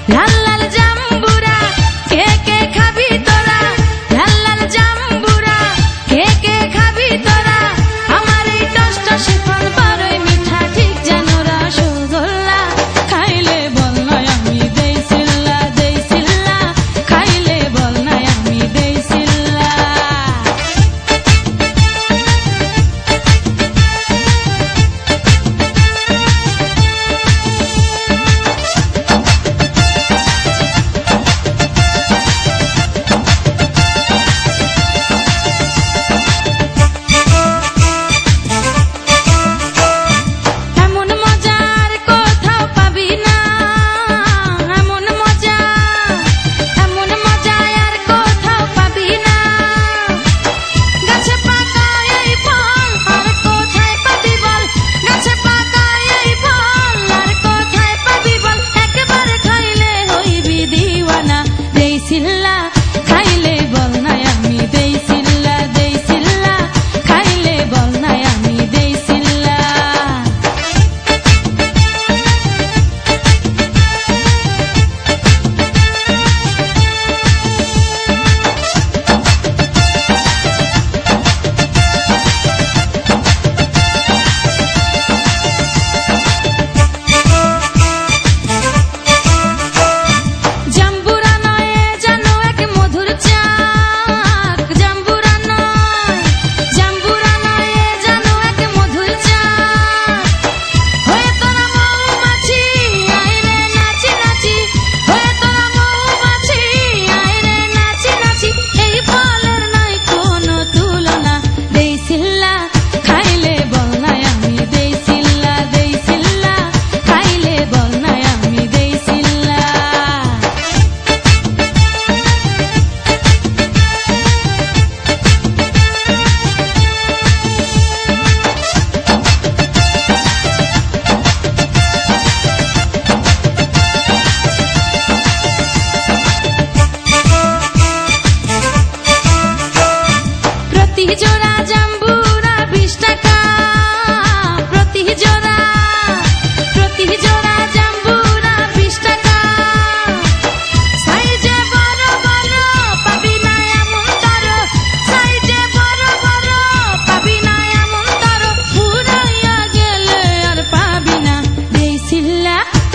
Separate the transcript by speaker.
Speaker 1: লাল লাল জাম্বুরা কে কে খাবি তোরা, লাল লাল জাম্বুরা কে কে খাবি তোরা, আমার এই টসটসে ফল বড়ই মিঠা ঠিক যেন রসগোল্লা, খাইলে বল না আমি দেই সিল্লা, দেই সিল্লা, খাইলে বল না আমি দেই সিল্লা। এমন মজা আর কোথাও পাবি না, এমন মজা আর কোথাও পাবি না, গাছে পাকা এই ফল আর কোথায় পাবি বল, গাছে পাকা এই ফল আর কোথায় পাবি বল, একবার খাইলে হইবি দিওয়ানা, দেই সিল্লা, খাইলে বল না আমি দেই সিল্লা, দেই সিল্লা, খাইলে বল না আমি দেই সিল্লা। জাম্বুরা নয় এ যেন এক মধুর চাক, জাম্বুরা নয় এ যেন এক মধুর চাক, হয়ে তোরা মৌমাছি আয় রে নাচি নাচি, হয়ে তোরা মৌমাছি আয় রে নাচি নাচি, এই ফলের নাই কোনো তুলনা, দেই সিল্লা, খাইলে বল না আমি দেই সিল্লা, দেই সিল্লা, খাইলে বল না আমি দেই সিল্লা। প্রতি জোড়া জাম্বুরা 20 টাকা, প্রতি জোড়া জাম্বুরা 20 টাকা, সাইজে বড় বড় পাবি না এমন তর, সাইজে বড় বড় পাবি না এমন তর, ফুরাইয়া গেলে আর পাবি না, দেই সিল্লা,